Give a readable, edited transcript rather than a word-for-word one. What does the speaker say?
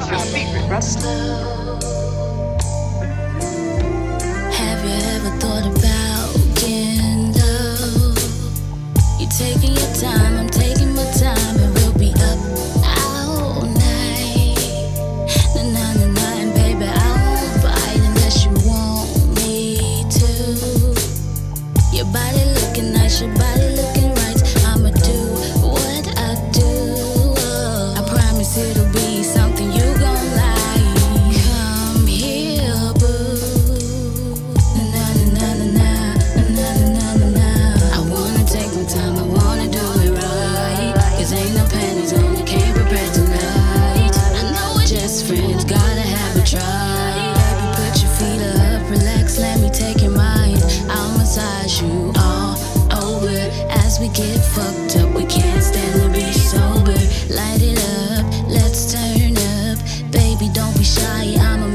your secret, brother. Have you ever thought about getting low? You're taking your time, I'm taking my time, and we'll be up all night. Na-na-na-na, and baby, I won't fight unless you want me to. Your body looking nice, your body looking right. I'ma do what I do. I promise it'll be something you gon' like. Come here, boo. Na-na-na-na-na, na-na-na-na-na. I wanna take my time, I wanna do it right. 'Cause ain't no panties on, you can't prepare tonight. I know we're just friends, gotta have a try. Baby, put your feet up, relax, let me take your mind. I'll massage you all over. As we get fucked up, we can't stand to be sober. Light it up, let's turn up. Baby, don't be shy, I'ma